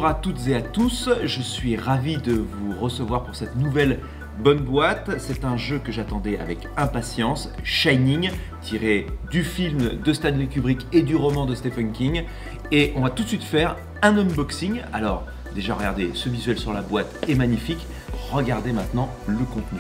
Bonjour à toutes et à tous, je suis ravi de vous recevoir pour cette nouvelle bonne boîte. C'est un jeu que j'attendais avec impatience, Shining, tiré du film de Stanley Kubrick et du roman de Stephen King. Et on va tout de suite faire un unboxing. Alors déjà regardez, ce visuel sur la boîte est magnifique. Regardez maintenant le contenu.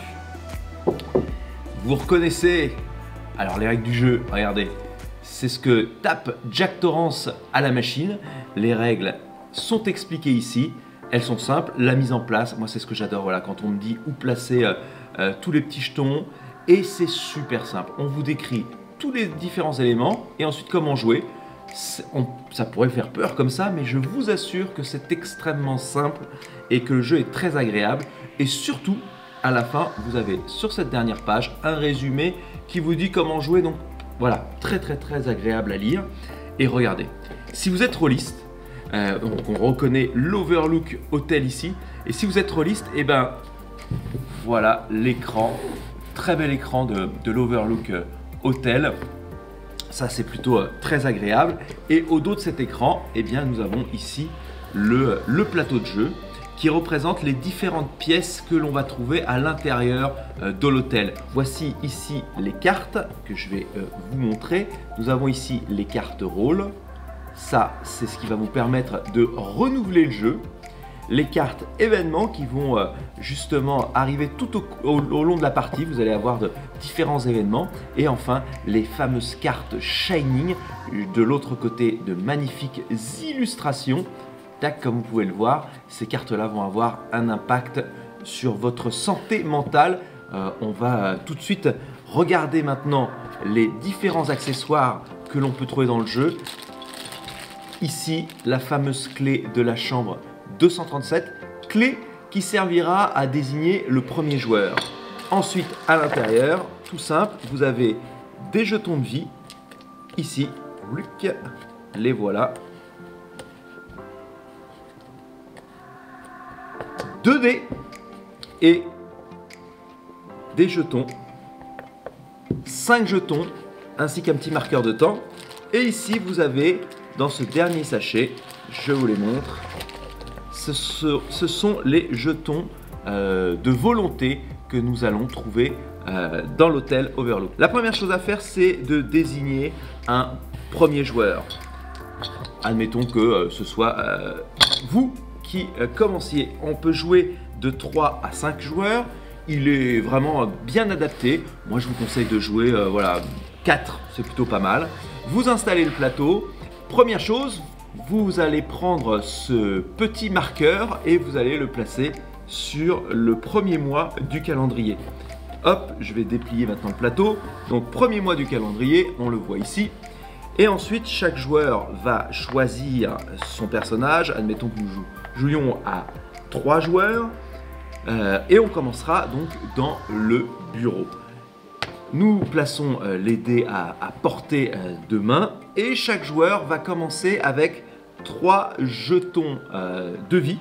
Vous reconnaissez alors les règles du jeu, regardez. C'est ce que tape Jack Torrance à la machine. Les règles sont expliquées ici. Elles sont simples. La mise en place, moi c'est ce que j'adore. Voilà, quand on me dit où placer tous les petits jetons. Et c'est super simple. On vous décrit tous les différents éléments et ensuite comment jouer. Ça pourrait faire peur comme ça, mais je vous assure que c'est extrêmement simple et que le jeu est très agréable. Et surtout, à la fin, vous avez sur cette dernière page un résumé qui vous dit comment jouer. Donc voilà, très agréable à lire. Et regardez, si vous êtes rôliste, on reconnaît l'Overlook Hotel ici. Et si vous êtes rôliste, et ben voilà l'écran, très bel écran de l'Overlook Hotel. Ça c'est plutôt très agréable. Et au dos de cet écran, eh bien nous avons ici le plateau de jeu qui représente les différentes pièces que l'on va trouver à l'intérieur de l'hôtel. Voici ici les cartes que je vais vous montrer. Nous avons ici les cartes rôle. Ça, c'est ce qui va vous permettre de renouveler le jeu. Les cartes événements qui vont justement arriver tout au long de la partie. Vous allez avoir de différents événements. Et enfin, les fameuses cartes Shining. De l'autre côté, de magnifiques illustrations. Tac, comme vous pouvez le voir, ces cartes-là vont avoir un impact sur votre santé mentale. On va tout de suite regarder maintenant les différents accessoires que l'on peut trouver dans le jeu. Ici, la fameuse clé de la chambre 237, clé qui servira à désigner le premier joueur. Ensuite, à l'intérieur, tout simple, vous avez des jetons de vie. Ici, les voilà. 2 dés et des jetons, 5 jetons ainsi qu'un petit marqueur de temps. Et ici vous avez dans ce dernier sachet, je vous les montre, ce sont les jetons de volonté que nous allons trouver dans l'hôtel Overlook. La première chose à faire, c'est de désigner un premier joueur. Admettons que ce soit vous qui commenciez. On peut jouer de 3 à 5 joueurs. Il est vraiment bien adapté. Moi, je vous conseille de jouer voilà, 4, c'est plutôt pas mal. Vous installez le plateau. Première chose, vous allez prendre ce petit marqueur et vous allez le placer sur le premier mois du calendrier. Hop, je vais déplier maintenant le plateau. Donc, premier mois du calendrier, on le voit ici. Et ensuite, chaque joueur va choisir son personnage. Admettons que nous jouions à 3 joueurs. Et on commencera donc dans le bureau. Nous plaçons les dés à portée de main. Et chaque joueur va commencer avec 3 jetons de vie.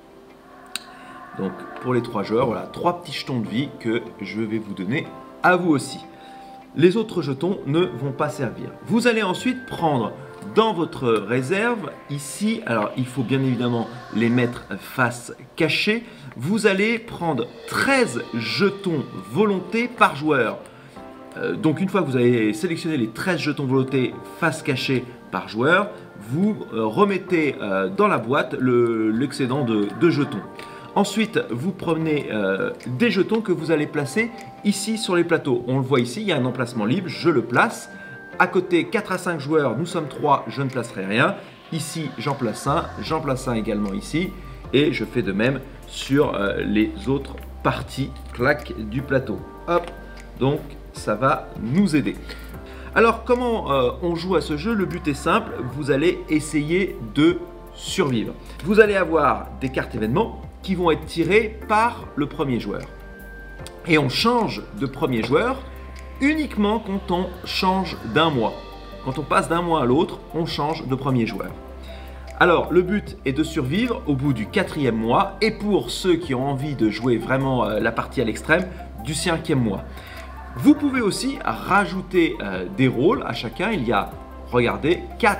Donc pour les 3 joueurs, voilà, 3 petits jetons de vie que je vais vous donner à vous aussi. Les autres jetons ne vont pas servir. Vous allez ensuite prendre dans votre réserve, ici, alors il faut bien évidemment les mettre face cachée, vous allez prendre 13 jetons volonté par joueur. Donc une fois que vous avez sélectionné les 13 jetons volonté face cachée par joueur, vous remettez dans la boîte l'excédent de jetons. Ensuite, vous prenez des jetons que vous allez placer ici sur les plateaux. On le voit ici, il y a un emplacement libre, je le place. À côté, 4 à 5 joueurs, nous sommes 3, je ne placerai rien. Ici, j'en place un également ici. Et je fais de même sur les autres parties clac du plateau. Hop, donc ça va nous aider. Alors, comment on joue à ce jeu? Le but est simple, vous allez essayer de survivre. Vous allez avoir des cartes événements qui vont être tirés par le premier joueur. Et on change de premier joueur uniquement quand on change d'un mois. Quand on passe d'un mois à l'autre, on change de premier joueur. Alors, le but est de survivre au bout du 4e mois et pour ceux qui ont envie de jouer vraiment la partie à l'extrême, du 5e mois. Vous pouvez aussi rajouter des rôles à chacun. Il y a, regardez, 4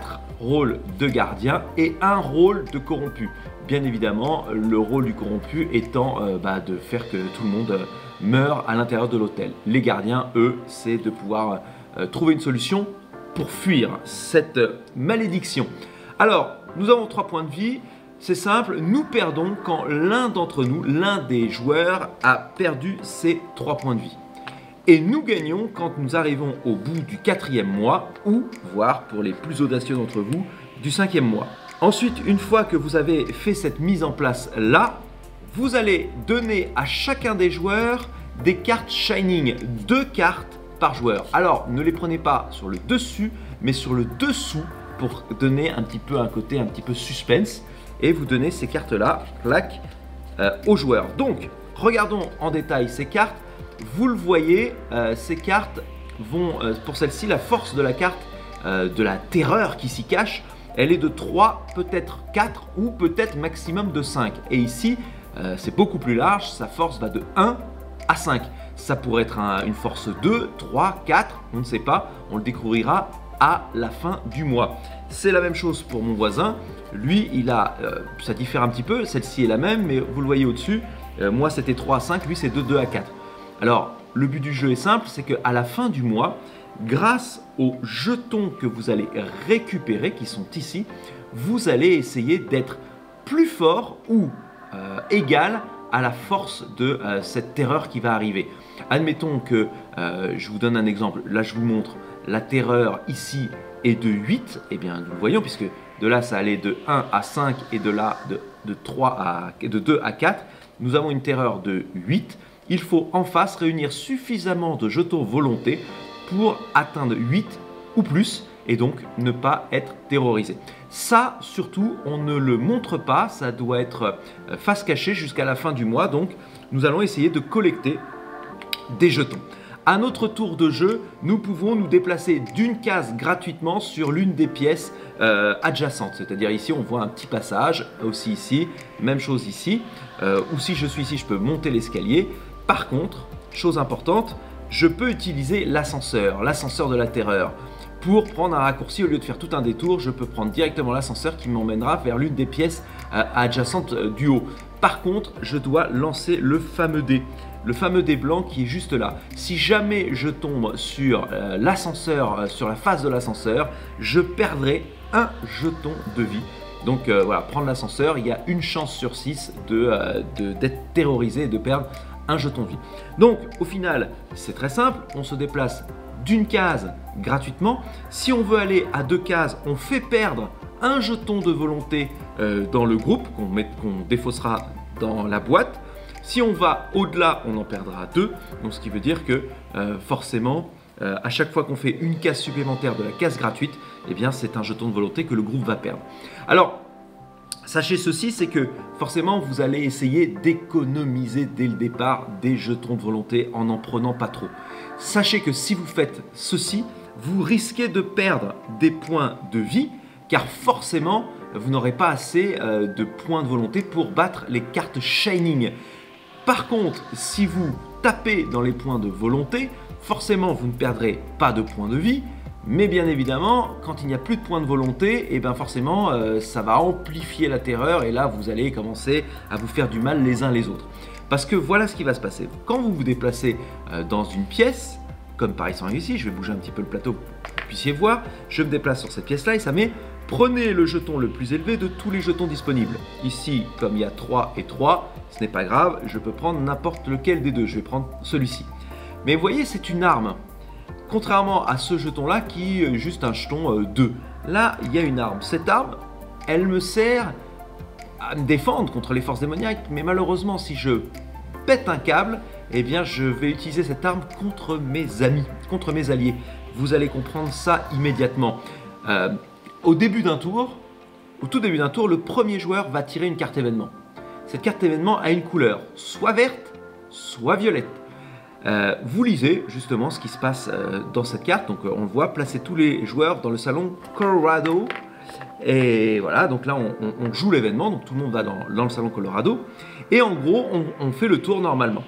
rôle de gardien et un rôle de corrompu. Bien évidemment, le rôle du corrompu étant de faire que tout le monde meurt à l'intérieur de l'hôtel. Les gardiens, eux, c'est de pouvoir trouver une solution pour fuir cette malédiction. Alors, nous avons 3 points de vie. C'est simple, nous perdons quand l'un d'entre nous, l'un des joueurs, a perdu ses 3 points de vie. Et nous gagnons quand nous arrivons au bout du 4e mois ou, voire pour les plus audacieux d'entre vous, du 5e mois. Ensuite, une fois que vous avez fait cette mise en place là, vous allez donner à chacun des joueurs des cartes Shining, 2 cartes par joueur. Alors, ne les prenez pas sur le dessus, mais sur le dessous pour donner un petit peu un côté un petit peu suspense. Et vous donnez ces cartes-là, clac, aux joueurs. Donc, regardons en détail ces cartes. Vous le voyez, ces cartes vont, pour celle-ci, la force de la carte, de la terreur qui s'y cache, elle est de 3, peut-être 4 ou peut-être maximum de 5. Et ici, c'est beaucoup plus large, sa force va de 1 à 5. Ça pourrait être une force 2, 3, 4, on ne sait pas, on le découvrira à la fin du mois. C'est la même chose pour mon voisin. Lui, il a, ça diffère un petit peu, celle-ci est la même, mais vous le voyez au-dessus, moi c'était 3 à 5, lui c'est de 2 à 4. Alors, le but du jeu est simple, c'est qu'à la fin du mois, grâce aux jetons que vous allez récupérer, qui sont ici, vous allez essayer d'être plus fort ou égal à la force de cette terreur qui va arriver. Admettons que, je vous donne un exemple, là je vous montre, la terreur ici est de 8, et bien nous le voyons puisque de là ça allait de 1 à 5 et de là de 2 à 4, nous avons une terreur de 8. Il faut en face réunir suffisamment de jetons volonté pour atteindre 8 ou plus et donc ne pas être terrorisé. Ça surtout on ne le montre pas, ça doit être face cachée jusqu'à la fin du mois, donc nous allons essayer de collecter des jetons. À notre tour de jeu, nous pouvons nous déplacer d'une case gratuitement sur l'une des pièces adjacentes. C'est-à-dire ici, on voit un petit passage, aussi ici, même chose ici. Ou si je suis ici, je peux monter l'escalier. Par contre, chose importante, je peux utiliser l'ascenseur de la terreur. Pour prendre un raccourci, au lieu de faire tout un détour, je peux prendre directement l'ascenseur qui m'emmènera vers l'une des pièces adjacentes du haut. Par contre, je dois lancer le fameux dé. Le fameux dé blanc qui est juste là. Si jamais je tombe sur l'ascenseur, sur la face de l'ascenseur, je perdrai un jeton de vie. Donc voilà, prendre l'ascenseur, il y a une chance sur 6 d'être terrorisé et de perdre un jeton de vie. Donc au final, c'est très simple, on se déplace d'une case gratuitement. Si on veut aller à 2 cases, on fait perdre un jeton de volonté dans le groupe qu'on défaussera dans la boîte. Si on va au-delà, on en perdra 2. Donc ce qui veut dire que forcément, à chaque fois qu'on fait une case supplémentaire de la case gratuite, eh bien c'est un jeton de volonté que le groupe va perdre. Alors, sachez ceci, c'est que forcément vous allez essayer d'économiser dès le départ des jetons de volonté en n'en prenant pas trop. Sachez que si vous faites ceci, vous risquez de perdre des points de vie, car forcément vous n'aurez pas assez de points de volonté pour battre les cartes Shining. Par contre, si vous tapez dans les points de volonté, forcément vous ne perdrez pas de points de vie, mais bien évidemment, quand il n'y a plus de points de volonté, et bien forcément ça va amplifier la terreur et là vous allez commencer à vous faire du mal les uns les autres. Parce que voilà ce qui va se passer. Quand vous vous déplacez dans une pièce, comme par exemple ici, je vais bouger un petit peu le plateau pour que vous puissiez voir, je me déplace sur cette pièce-là et ça met prenez le jeton le plus élevé de tous les jetons disponibles. Ici, comme il y a 3 et 3, ce n'est pas grave, je peux prendre n'importe lequel des deux, je vais prendre celui-ci. Mais vous voyez, c'est une arme. Contrairement à ce jeton-là qui est juste un jeton 2. Là, il y a une arme. Cette arme, elle me sert à me défendre contre les forces démoniaques, mais malheureusement, si je pète un câble, eh bien, je vais utiliser cette arme contre mes amis, contre mes alliés. Vous allez comprendre ça immédiatement. Au début d'un tour, au tout début d'un tour, le premier joueur va tirer une carte événement. Cette carte événement a une couleur, soit verte, soit violette. Vous lisez justement ce qui se passe dans cette carte, donc on le voit, placez tous les joueurs dans le salon Colorado. Et voilà, donc là on joue l'événement, donc tout le monde va dans le salon Colorado. Et en gros, on fait le tour normalement.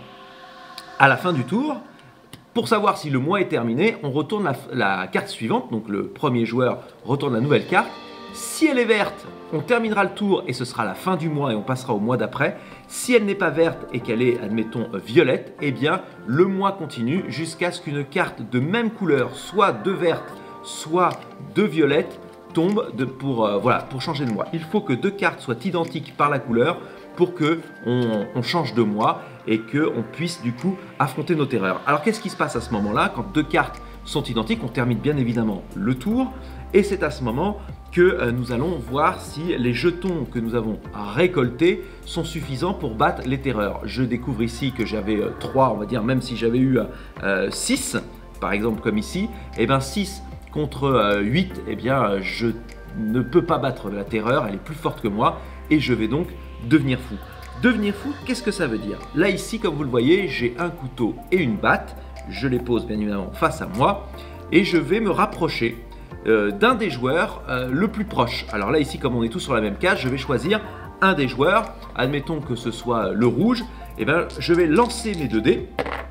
À la fin du tour, pour savoir si le mois est terminé, on retourne la carte suivante, donc le premier joueur retourne la nouvelle carte. Si elle est verte, on terminera le tour et ce sera la fin du mois et on passera au mois d'après. Si elle n'est pas verte et qu'elle est, admettons, violette, eh bien, le mois continue jusqu'à ce qu'une carte de même couleur, soit de verte, soit de violette, tombe pour changer de mois. Il faut que 2 cartes soient identiques par la couleur pour que on change de mois et qu'on puisse du coup affronter nos terreurs. Alors qu'est-ce qui se passe à ce moment-là? Quand 2 cartes sont identiques, on termine bien évidemment le tour et c'est à ce moment que nous allons voir si les jetons que nous avons récoltés sont suffisants pour battre les terreurs. Je découvre ici que j'avais 3, on va dire, même si j'avais eu 6, par exemple comme ici, et bien 6 contre 8, eh bien je ne peux pas battre la terreur, elle est plus forte que moi et je vais donc devenir fou. Devenir fou, qu'est-ce que ça veut dire? Là ici, comme vous le voyez, j'ai un couteau et une batte, je les pose bien évidemment face à moi et je vais me rapprocher d'un des joueurs le plus proche. Alors là ici, comme on est tous sur la même case, je vais choisir un des joueurs, admettons que ce soit le rouge, et bien je vais lancer mes 2 dés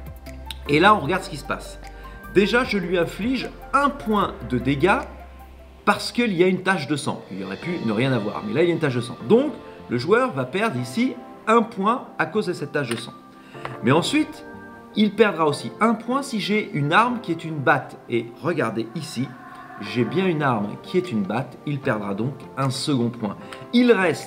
et là on regarde ce qui se passe. Déjà je lui inflige 1 point de dégâts parce qu'il y a une tache de sang. Il aurait pu ne rien avoir, mais là il y a une tache de sang. Donc le joueur va perdre ici 1 point à cause de cette tache de sang. Mais ensuite, il perdra aussi 1 point si j'ai une arme qui est une batte. Et regardez ici, j'ai bien une arme qui est une batte, il perdra donc un second point. Il reste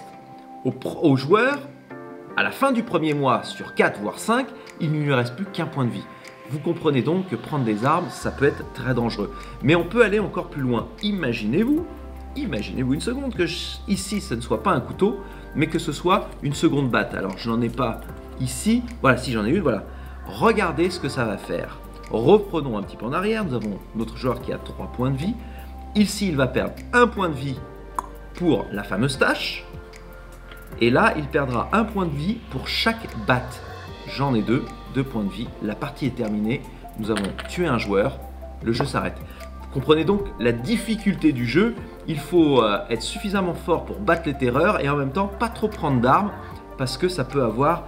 au joueur, à la fin du premier mois, sur 4 voire 5, il ne lui reste plus qu'un point de vie. Vous comprenez donc que prendre des armes, ça peut être très dangereux. Mais on peut aller encore plus loin. Imaginez-vous une seconde que ici, ce ne soit pas un couteau, mais que ce soit une seconde batte. Alors, je n'en ai pas ici. Voilà, si j'en ai une, voilà. Regardez ce que ça va faire. Reprenons un petit peu en arrière. Nous avons notre joueur qui a 3 points de vie. Ici, il va perdre 1 point de vie pour la fameuse tâche. Et là, il perdra 1 point de vie pour chaque batte. J'en ai 2 points de vie. La partie est terminée. Nous avons tué un joueur. Le jeu s'arrête. Vous comprenez donc la difficulté du jeu. Il faut être suffisamment fort pour battre les terreurs et en même temps pas trop prendre d'armes parce que ça peut avoir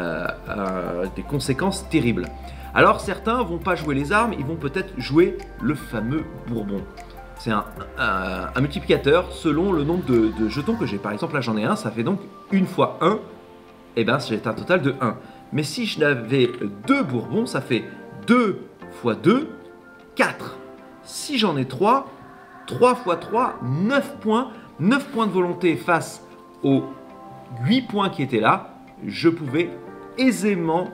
des conséquences terribles. Alors certains vont pas jouer les armes, ils vont peut-être jouer le fameux bourbon. C'est un multiplicateur selon le nombre de jetons que j'ai. Par exemple là j'en ai un, ça fait donc 1 fois 1, et bien c'est un total de 1. Mais si je n'avais 2 bourbons, ça fait 2 fois 2, 4. Si j'en ai 3, 3 fois 3, 9 points. 9 points de volonté face aux 8 points qui étaient là. Je pouvais aisément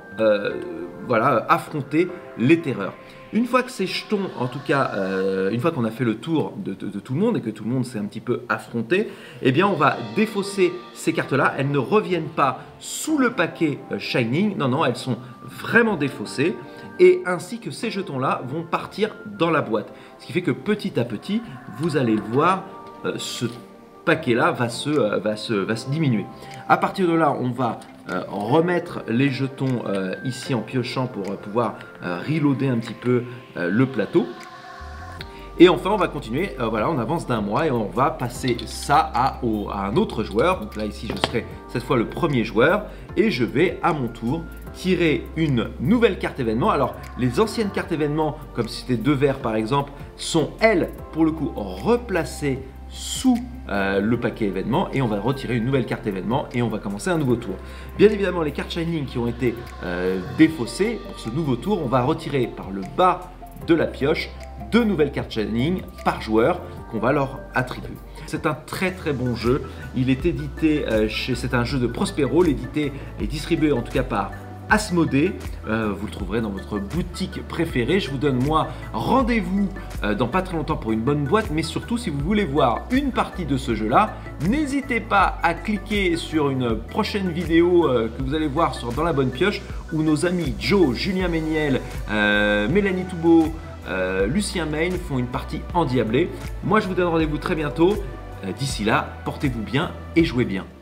affronter les terreurs. Une fois que ces jetons, en tout cas, une fois qu'on a fait le tour de tout le monde et que tout le monde s'est un petit peu affronté, eh bien on va défausser ces cartes-là. Elles ne reviennent pas sous le paquet Shining, non, elles sont vraiment défaussées. Et ainsi que ces jetons-là vont partir dans la boîte. Ce qui fait que petit à petit, vous allez le voir, ce paquet-là va se diminuer. À partir de là, on va remettre les jetons ici en piochant pour pouvoir reloader un petit peu le plateau. Et enfin, on va continuer, on avance d'1 mois et on va passer ça à un autre joueur. Donc là, ici, je serai cette fois le premier joueur et je vais à mon tour tirer une nouvelle carte événement. Alors, les anciennes cartes événements, comme si c'était 2 verts par exemple, sont elles, pour le coup, replacées sous le paquet événement et on va retirer une nouvelle carte événement et on va commencer un nouveau tour. Bien évidemment, les cartes Shining qui ont été défaussées pour ce nouveau tour, on va retirer par le bas de la pioche 2 nouvelles cartes Shining par joueur qu'on va leur attribuer. C'est un très bon jeu. Il est édité c'est un jeu de Prospero. L'édité est distribué en tout cas par Asmodée. Vous le trouverez dans votre boutique préférée. Je vous donne moi rendez-vous dans pas très longtemps pour une bonne boîte, mais surtout si vous voulez voir une partie de ce jeu-là, n'hésitez pas à cliquer sur une prochaine vidéo que vous allez voir dans la bonne pioche où nos amis Joe, Julien Méniel, Mélanie Toubeau, Lucien Main font une partie endiablée. Moi je vous donne rendez-vous très bientôt. D'ici là, portez-vous bien et jouez bien.